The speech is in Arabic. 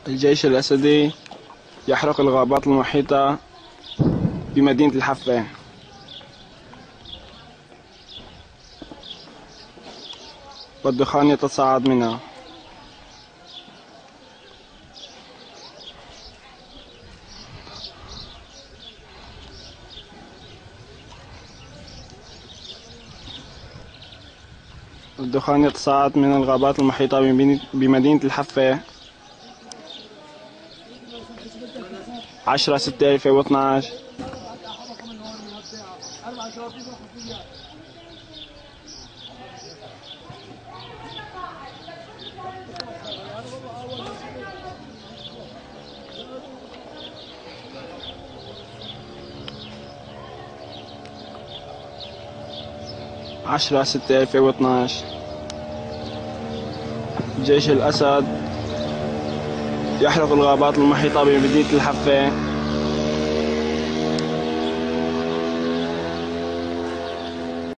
الجيش الأسدي يحرق الغابات المحيطة بمدينة الحفة. والدخان يتصاعد منها. الدخان يتصاعد من الغابات المحيطة بمدينة الحفة 10/6/2012. جيش الأسد يحرق الغابات المحيطة بمدينة الحفة